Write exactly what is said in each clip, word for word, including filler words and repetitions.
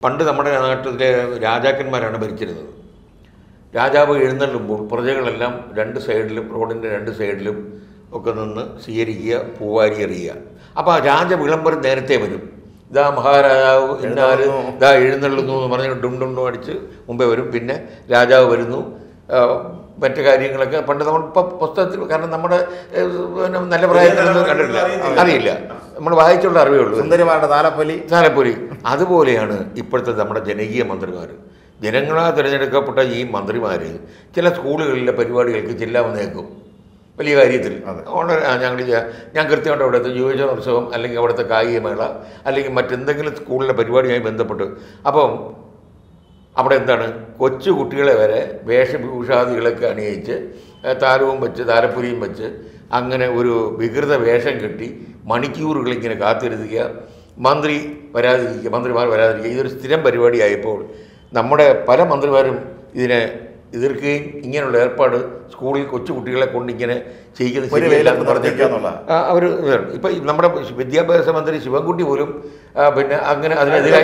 പണ്ട് നമ്മുടെ നാട്ടിലെ രാജാക്കന്മാരാണ് ഭരിച്ചിരുന്നത്. രാജാവ് എഴുന്നള്ളുമ്പോൾ പ്രജകളെല്ലാം രണ്ട് സൈഡിലും, റോഡിൻ്റെ രണ്ട് സൈഡിലും ഒക്കെ നിന്ന് സ്വീകരിക്കുക, പൂവാരി എറിയുക. അപ്പോൾ ആ രാജ വിളംബരം നേരത്തെ വരും. ഇതാ മഹാരാജാവ് ഇന്നാല് ഇതാ എഴുന്നള്ളുന്നു എന്ന് പറഞ്ഞ് ഡും ഡും ഡും അടിച്ച് മുമ്പേ വരും. പിന്നെ രാജാവ് വരുന്നു, മറ്റു കാര്യങ്ങളൊക്കെ പണ്ട് നമ്മൾ ഇപ്പം പുസ്തകത്തിൽ, കാരണം നമ്മുടെ പിന്നെ നല്ല പ്രായത്തിലൊന്നും കണ്ടിട്ടില്ല, അറിയില്ല, നമ്മൾ വായിച്ചുള്ള അറിവേ ഉള്ളൂ. സുന്ദരിമാരുടെ താലപ്പൊലി താലപ്പൊലി അതുപോലെയാണ് ഇപ്പോഴത്തെ നമ്മുടെ ജനകീയ മന്ത്രിമാർ. ജനങ്ങളാൽ തിരഞ്ഞെടുക്കപ്പെട്ട ഈ മന്ത്രിമാർ ചില സ്കൂളുകളിലെ പരിപാടികൾക്ക് ചെല്ലാമെന്നേക്കും വലിയ കാര്യത്തിൽ. വളരെ ഞങ്ങൾ ഞാൻ കൃത്യമായിട്ട് അവിടുത്തെ യുവജനോത്സവം അല്ലെങ്കിൽ അവിടുത്തെ കായികമേള അല്ലെങ്കിൽ മറ്റെന്തെങ്കിലും സ്കൂളിലെ പരിപാടിയുമായി ബന്ധപ്പെട്ട്, അപ്പം അവിടെ എന്താണ്, കൊച്ചു കുട്ടികളെ വരെ വേഷഭൂഷാദികളൊക്കെ അണിയിച്ച് താരവും വെച്ച് താരപ്പുരിയും വെച്ച് അങ്ങനെ ഒരു വികൃത വേഷം കെട്ടി മണിക്കൂറുകളിങ്ങനെ കാത്തിരുത്തുക, മന്ത്രി വരാതിരിക്കുക, മന്ത്രിമാർ വരാതിരിക്കുക. ഇതൊരു സ്ഥിരം പരിപാടിയായപ്പോൾ നമ്മുടെ പല മന്ത്രിമാരും ഇതിനെ എതിർക്കുകയും ഇങ്ങനെയുള്ള ഏർപ്പാട് സ്കൂളിൽ കൊച്ചു കുട്ടികളെ കൊണ്ട് ഇങ്ങനെ ചെയ്യിക്കുന്നത് ശരിയല്ലെന്ന് പറഞ്ഞിട്ട് അവർ ഇപ്പം നമ്മുടെ വിദ്യാഭ്യാസ മന്ത്രി ശിവൻകുട്ടി പോലും പിന്നെ അങ്ങനെ അതിനെതിരായി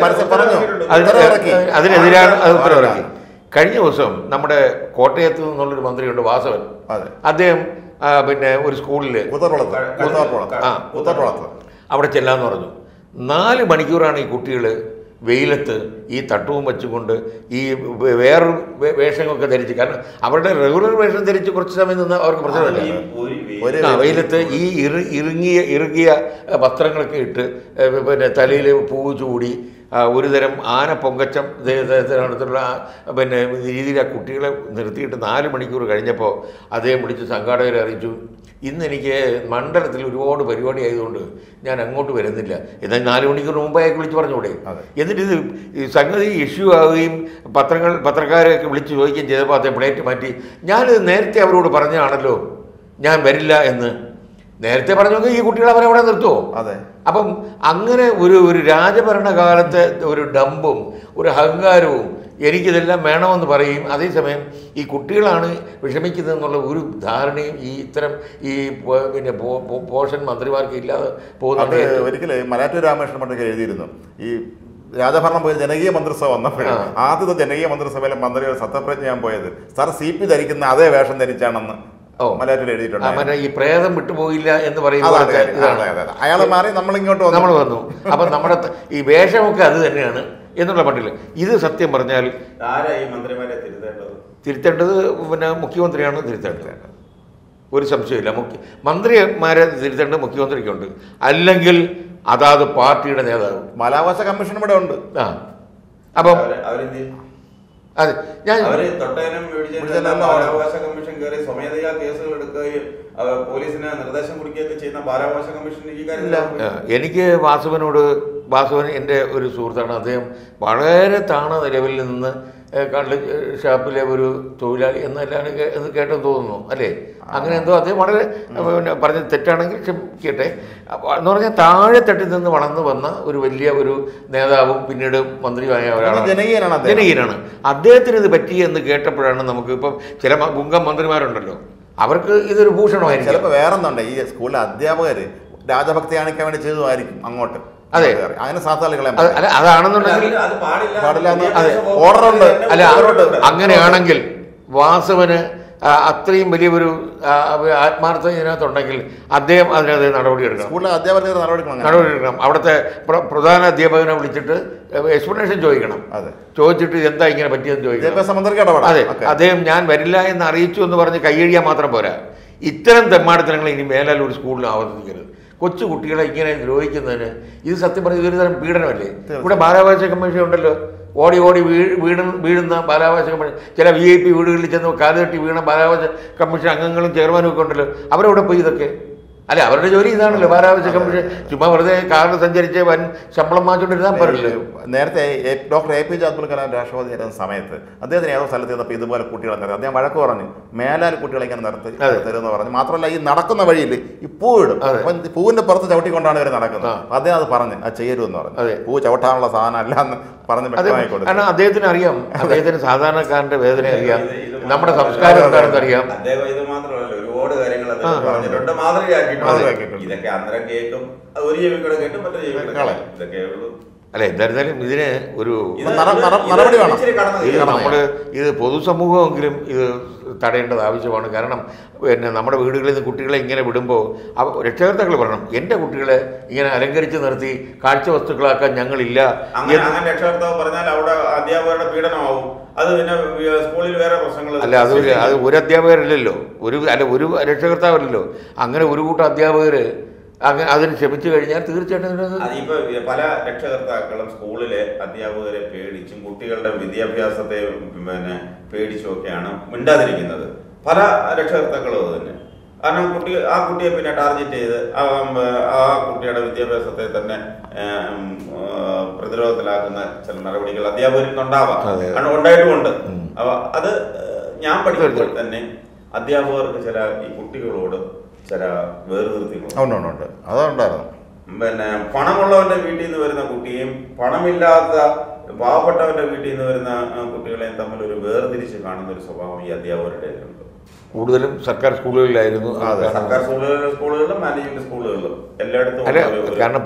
അതിനെതിരാണ് അത് ഉത്തരവിറക്കി. കഴിഞ്ഞ ദിവസം നമ്മുടെ കോട്ടയത്ത് നിന്നുള്ളൊരു മന്ത്രിയുണ്ട്, വാസവൻ. അദ്ദേഹം പിന്നെ ഒരു സ്കൂളിൽ ആ അവിടെ ചെല്ലാന്ന് പറഞ്ഞു. നാല് മണിക്കൂറാണ് ഈ കുട്ടികൾ വെയിലത്ത് ഈ തട്ടവും വെച്ചുകൊണ്ട് ഈ വേറൊരു വേഷങ്ങളൊക്കെ ധരിച്ച്, കാരണം അവരുടെ റെഗുലർ വേഷം ധരിച്ച് കുറച്ച് സമയം നിന്ന് അവർക്ക് പ്രശ്നമില്ല. വെയിലത്ത് ഈ ഇറു ഇറുങ്ങിയ ഇറുകിയ വസ്ത്രങ്ങളൊക്കെ ഇട്ട് പിന്നെ തലയിൽ പൂവ് ചൂടി ഒരുതരം ആന പൊങ്കച്ചം നടത്തുള്ള പിന്നെ രീതിയിൽ ആ കുട്ടികളെ നിർത്തിയിട്ട് നാല് മണിക്കൂർ കഴിഞ്ഞപ്പോൾ അദ്ദേഹം വിളിച്ച് സംഘാടകരെ അറിയിച്ചു, ഇന്ന് എനിക്ക് മണ്ഡലത്തിൽ ഒരുപാട് പരിപാടി ആയതുകൊണ്ട് ഞാൻ അങ്ങോട്ട് വരുന്നില്ല. എന്നാൽ നാല് മണിക്കൂർ മുമ്പായി വിളിച്ച് പറഞ്ഞുകൂടെ? എന്നിട്ട് ഇത് സംഗതി ഇഷ്യൂ ആവുകയും പത്രങ്ങൾ പത്രക്കാരെയൊക്കെ വിളിച്ച് ചോദിക്കുകയും ചെയ്തപ്പോൾ അദ്ദേഹം പ്ലേറ്റ് മാറ്റി. ഞാനിത് നേരത്തെ അവരോട് പറഞ്ഞതാണല്ലോ ഞാൻ വരില്ല എന്ന്. നേരത്തെ പറഞ്ഞെങ്കിൽ ഈ കുട്ടികളെ അവരവിടെ നിർത്തുമോ? അതെ. അപ്പം അങ്ങനെ ഒരു ഒരു രാജഭരണകാലത്തെ ഒരു ഡമ്പും ഒരു അഹങ്കാരവും എനിക്കിതെല്ലാം വേണമെന്ന് പറയും. അതേസമയം ഈ കുട്ടികളാണ് വിഷമിക്കുന്നതെന്നുള്ള ഒരു ധാരണയും ഈ ഇത്തരം ഈ പിന്നെ പോഷൻ മന്ത്രിമാർക്ക് ഇല്ലാതെ പോകുന്നത്. ഒരിക്കലും മലയാറ്റൂർ രാമകൃഷ്ണൻ മണ്ഡലത്തിൽ എഴുതിയിരുന്നു, ഈ രാജഭരണം പോയി ജനകീയ മന്ത്രിസഭ വന്നപ്പോഴാണ് ആദ്യത്തെ ജനകീയ മന്ത്രിസഭയിലെ മന്ത്രികൾ സത്യപ്രതിജ്ഞ ചെയ്യാൻ പോയത് സാർ സി പി ധരിക്കുന്ന അതേ വേഷം ധരിച്ചാണെന്ന് മലയാറ്റൂർ എഴുതിയിട്ടുണ്ട്. ഈ പ്രേതം വിട്ടുപോയില്ല എന്ന് പറയുമ്പോൾ അയാൾ മാറി നമ്മളിങ്ങോട്ട് നമ്മൾ വന്നു. അപ്പം നമ്മുടെ ഈ വേഷമൊക്കെ അത് തന്നെയാണ് എന്നുള്ള മട്ടിൽ ഇത് സത്യം പറഞ്ഞാൽ തിരുത്തേണ്ടത് പിന്നെ മുഖ്യമന്ത്രിയാണ് തിരുത്തേണ്ടത്, ഒരു സംശയമില്ല. മുഖ്യ മന്ത്രിമാരെ തിരുത്തേണ്ടത് മുഖ്യമന്ത്രിക്കുണ്ട്, അല്ലെങ്കിൽ അതാത് പാർട്ടിയുടെ നേതാവ്. ബാലാവകാശ കമ്മീഷൻ ഇവിടെ ഉണ്ട്. ആ അപ്പം അതെ, ഞാൻ ബാലാവകാശ കമ്മീഷൻ കയറി സ്വമേധയാ കേസുകൾ എടുക്കുകയും പോലീസിന് നിർദ്ദേശം കൊടുക്കുകയൊക്കെ ചെയ്യുന്ന ബാലാവകാശ കമ്മീഷൻ ഈ കാര്യമില്ല. എനിക്ക് വാസുവിനോട്, വാസുവൻ എൻ്റെ ഒരു സുഹൃത്താണ്, അദ്ദേഹം വളരെ താണ നിലവിൽ നിന്ന് കള്ള് ഷാപ്പിലെ ഒരു തൊഴിലാളി എന്നല്ലാണ് എന്ന് കേട്ടെന്ന് തോന്നുന്നു, അല്ലേ? അങ്ങനെ എന്തോ അദ്ദേഹം വളരെ പിന്നെ പറഞ്ഞത് തെറ്റാണെങ്കിൽ ക്ഷമിക്കട്ടെ. എന്ന് പറഞ്ഞാൽ താഴെ തട്ടിൽ നിന്ന് വളർന്നു വന്ന ഒരു വലിയ ഒരു നേതാവും പിന്നീട് മന്ത്രിയുമായ ഒരാളാണ്, ജനകീയനാണ്. അദ്ദേഹത്തിന് ഇത് പറ്റി എന്ന് കേട്ടപ്പോഴാണ് നമുക്ക് ഇപ്പം ചില മുങ്കം മന്ത്രിമാരുണ്ടല്ലോ, അവർക്ക് ഇതൊരു ഭൂഷണമായിരിക്കും. ചിലപ്പോൾ വേറെ ഒന്നുണ്ട്, ഈ സ്കൂളിലെ അധ്യാപകർ രാജഭക്തി കാണിക്കാൻ വേണ്ടി ചെയ്തതായിരിക്കും അങ്ങോട്ട്. അതെ, അങ്ങനെ സാധ്യതകളെ അല്ല അതാണെന്നുണ്ടെങ്കിൽ ഓർഡറുണ്ട്. അല്ല അങ്ങനെയാണെങ്കിൽ വാസവന് അത്രയും വലിയൊരു ആത്മാർത്ഥത ഇതിനകത്തുണ്ടെങ്കിൽ അദ്ദേഹം അതിനകത്ത് നടപടിയെടുക്കണം. സ്കൂളിലെ അധ്യാപകർ നടപടിയെടുക്കണം. അവിടുത്തെ പ്രധാന അധ്യാപകനെ വിളിച്ചിട്ട് എക്സ്പ്ലനേഷൻ ചോദിക്കണം. ചോദിച്ചിട്ട് എന്താ ഇങ്ങനെ പറ്റിയെന്ന് ചോദിക്കണം. അതെ, അദ്ദേഹം ഞാൻ വരില്ല എന്ന് അറിയിച്ചു എന്ന് പറഞ്ഞ് കൈയഴിയാൻ മാത്രം പോരാ. ഇത്തരം തെമ്മാടിത്തരങ്ങൾ ഇനി മേലാൽ ഒരു സ്കൂളിൽ ആവർത്തിക്കരുത്. കൊച്ചു കുട്ടികളെ ഇങ്ങനെ ദ്രോഹിക്കുന്നതിന് ഇത് സത്യം പറഞ്ഞാൽ ഇതൊരു തരം പീഡനമല്ലേ? ഇവിടെ ബാലാവകാശ കമ്മീഷൻ ഉണ്ടല്ലോ, ഓടി ഓടി വീ വീട് വീഴുന്ന ബാലാവകാശ കമ്മീഷൻ, ചില വി ഐ പി വീടുകളിൽ ചെന്ന് കാലുകെട്ടി വീണ ബാലാവകാശ കമ്മീഷൻ അംഗങ്ങളും ചെയർമാനും ഒക്കെ ഉണ്ടല്ലോ, അവരവിടെ പോയി ഇതൊക്കെ അല്ലെ? അവരുടെ ജോലി ഇതാണല്ലോ, ബാലാവകാശ കമ്മീഷൻ. ചുമ്മാ വെറുതെ കാറിൽ സഞ്ചരിച്ച് വൻ ശമ്പളം വാങ്ങിച്ചുകൊണ്ടിരുന്നാൽ പോരല്ലോ. നേരത്തെ doctor A P J Abdul Kalam രാഷ്ട്രപതി ആയിരുന്ന സമയത്ത് അദ്ദേഹത്തിന് ഏതോ സ്ഥലത്ത് ചെന്നപ്പോൾ ഇതുപോലെ കുട്ടികളെ നിർത്തി അദ്ദേഹം വഴക്ക് പറഞ്ഞു, മേലാൽ കുട്ടികളെ ഇങ്ങനെ നിർത്തി തരുമെന്ന് പറഞ്ഞു. മാത്രമല്ല ഈ നടക്കുന്ന വഴിയിൽ ഈ പൂ ഇടും, അപ്പം പൂവിന്റെ പുറത്ത് ചവിട്ടിക്കൊണ്ടാണ് ഇവർ നടക്കുന്നത്. അദ്ദേഹം അത് പറഞ്ഞ് അത് ചെയ്യരുതെന്ന് പറഞ്ഞു. പൂ ചവിട്ടാനുള്ള സാധനം അല്ല എന്ന് പറഞ്ഞ് വ്യക്തമായിക്കോട്ടെ. കാരണം അദ്ദേഹത്തിന് അറിയാം, അദ്ദേഹത്തിന് സാധാരണക്കാരന്റെ വേദന അറിയാം, നമ്മുടെ സംസ്കാരം എന്താണെന്ന് അറിയാം. ഇത് മാത്രമല്ല, ഒരുപാട് കാര്യങ്ങൾ പറഞ്ഞിട്ടുണ്ട്, മാതൃകയാക്കിയിട്ടുണ്ട്. ഇതൊക്കെ അന്നേരം കേൾക്കും, ഒരു ജീവികളെ കേട്ടും മറ്റു ജീവികളെ ഇതൊക്കെ ഉള്ളൂ. അല്ല എന്തായിരുന്നാലും ഇതിന് ഒരു നടപടി വേണം. ഇത് നമ്മൾ ഇത് പൊതുസമൂഹമെങ്കിലും ഇത് തടയേണ്ടത് ആവശ്യമാണ്. കാരണം പിന്നെ നമ്മുടെ വീടുകളിൽ നിന്ന് കുട്ടികളെ ഇങ്ങനെ വിടുമ്പോൾ രക്ഷകർത്താക്കൾ പറയണം, എൻ്റെ കുട്ടികളെ ഇങ്ങനെ അലങ്കരിച്ച് നിർത്തി കാഴ്ച വസ്തുക്കളാക്കാൻ ഞങ്ങളില്ല. രക്ഷകർത്താവ് പറഞ്ഞാൽ അവിടെ അധ്യാപകരുടെ പീഡനമാവും. അത് പിന്നെ സ്കൂളിൽ വേറെ പ്രശ്നങ്ങൾ. അല്ല അത് അത് ഒരു അധ്യാപകരല്ലല്ലോ, ഒരു അല്ല ഒരു രക്ഷകർത്താവല്ലല്ലോ. അങ്ങനെ ഒരു കൂട്ടം അധ്യാപകർ അങ്ങനെ അതിന് ക്ഷമിച്ചു കഴിഞ്ഞാൽ തീർച്ചയായിട്ടും ഇപ്പൊ പല രക്ഷകർത്താക്കളും സ്കൂളിലെ അധ്യാപകരെ പേടിച്ചും കുട്ടികളുടെ വിദ്യാഭ്യാസത്തെ പിന്നെ പേടിച്ചും ഒക്കെയാണ് മിണ്ടാതിരിക്കുന്നത്. പല രക്ഷകർത്താക്കളും അത് തന്നെ. കാരണം കുട്ടി ആ കുട്ടിയെ പിന്നെ ടാർഗറ്റ് ചെയ്ത് ആ കുട്ടിയുടെ വിദ്യാഭ്യാസത്തെ തന്നെ പ്രതിരോധത്തിലാക്കുന്ന ചില നടപടികൾ അധ്യാപകരിൽ നിന്നുണ്ടാവാം, കാരണം ഉണ്ടായിട്ടുമുണ്ട്. അപ്പൊ അത് ഞാൻ പഠിക്കുമ്പോൾ തന്നെ അധ്യാപകർക്ക് ചില ഈ കുട്ടികളോട് ചില വേർതിർത്തികളുണ്ട്. അതുണ്ടായിരുന്നു. പിന്നെ പണമുള്ളവന്റെ വീട്ടിൽ നിന്ന് വരുന്ന കുട്ടിയും പണമില്ലാത്ത പാവപ്പെട്ടവന്റെ വീട്ടിൽ നിന്ന് വരുന്ന കുട്ടികളെയും തമ്മിൽ ഒരു വേർതിരിച്ച് കാണുന്ന ഒരു സ്വഭാവം ഈ അധ്യാപകരുടെ ഉണ്ട്. കൂടുതലും സർക്കാർ സ്കൂളുകളിലായിരുന്നു. സർക്കാർ സ്കൂളുകളിലും സ്കൂളുകളിലും മാനേജ്മെന്റ് സ്കൂളുകളിലും എല്ലായിടത്തും. കാരണം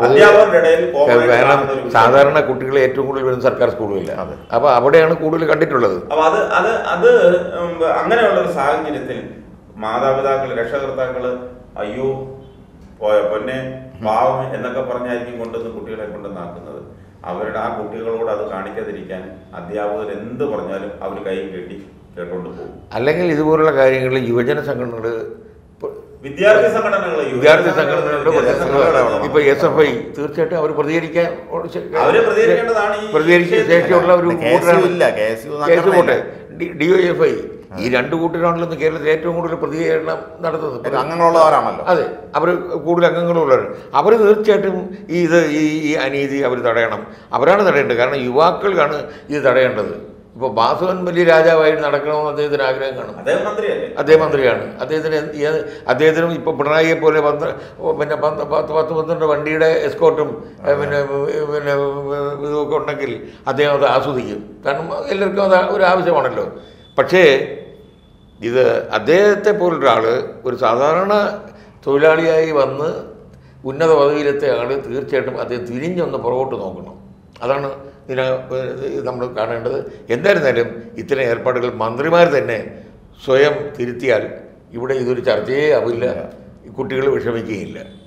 സാധാരണ കുട്ടികളെ ഏറ്റവും കൂടുതൽ വരുന്ന സർക്കാർ സ്കൂളുകളിലാണ്. അപ്പൊ അവിടെയാണ് കൂടുതൽ കണ്ടിട്ടുള്ളത്. അപ്പൊ അത് അത് അത് അങ്ങനെയുള്ള ഒരു സാഹചര്യത്തിൽ മാതാപിതാക്കൾ രക്ഷകർത്താക്കള് അയ്യോ പോയ പൊന്നെ പാവം എന്നൊക്കെ പറഞ്ഞായിരിക്കും കൊണ്ടുവന്ന് കുട്ടികളെ കൊണ്ടുവന്നാക്കുന്നത്. അവരുടെ ആ കുട്ടികളോട് അത് കാണിക്കാതിരിക്കാൻ അധ്യാപകർ എന്ത് പറഞ്ഞാലും അവർ കൈ കെട്ടി കേട്ടോണ്ട് പോകും. അല്ലെങ്കിൽ ഇതുപോലുള്ള കാര്യങ്ങളിൽ യുവജന സംഘടനകൾ, വിദ്യാർത്ഥി സംഘടനകൾ വിദ്യാർത്ഥി സംഘടനകളുടെ ഇപ്പൊ എസ് എഫ് ഐ തീർച്ചയായിട്ടും അവർ പ്രതികരിക്കാൻ പ്രതികരിക്കാൻ ശേഷിയുള്ള ഒരു കേസ് പോട്ടെ. ഡി ഒ എഫ് ഐ ഈ രണ്ട് കൂട്ടരാണല്ലോ കേരളത്തിൽ ഏറ്റവും കൂടുതൽ പ്രതികരണം നടത്തുന്നത്. അംഗങ്ങളുള്ളവരാണല്ലോ. അതെ, അവർ കൂടുതൽ അംഗങ്ങളുള്ളവരാണ്. അവർ തീർച്ചയായിട്ടും ഈ ഇത് ഈ അനീതി അവർ തടയണം. അവരാണ് തടയേണ്ടത്. കാരണം യുവാക്കൾക്കാണ് ഇത് തടയേണ്ടത്. ഇപ്പോൾ ബാസുവൻ വലിയ രാജാവായിട്ട് നടക്കണമെന്ന് അദ്ദേഹത്തിന് ആഗ്രഹം കാണും. അദ്ദേഹം മന്ത്രിയാണ്. അദ്ദേഹത്തിന് അദ്ദേഹത്തിനും ഇപ്പോൾ പിണറായിയെ പോലെ പന്ത്ര പിന്നെ പത്ത് പത്ത് പത്ത് പന്ത്രണ്ട് വണ്ടിയുടെ എസ്കോർട്ടും പിന്നെ പിന്നെ ഇതൊക്കെ ഉണ്ടെങ്കിൽ അദ്ദേഹം അത് ആസ്വദിക്കും. കാരണം എല്ലാവർക്കും അത് ഒരു ആവശ്യമാണല്ലോ. പക്ഷേ ഇത് അദ്ദേഹത്തെ പോലൊരാൾ ഒരു സാധാരണ തൊഴിലാളിയായി വന്ന് ഉന്നത പദവിയിലെത്തിയ ആൾ തീർച്ചയായിട്ടും അദ്ദേഹം തിരിഞ്ഞൊന്ന് പുറകോട്ട് നോക്കണം. അതാണ് ഇതിനെ നമ്മൾ കാണേണ്ടത്. എന്തായിരുന്നാലും ഇത്തരം ഏർപ്പാടുകൾ മന്ത്രിമാർ തന്നെ സ്വയം തിരുത്തിയാൽ ഇവിടെ ഇതൊരു ചർച്ചയേ ആവില്ല, കുട്ടികൾ വിഷമിക്കുകയില്ല.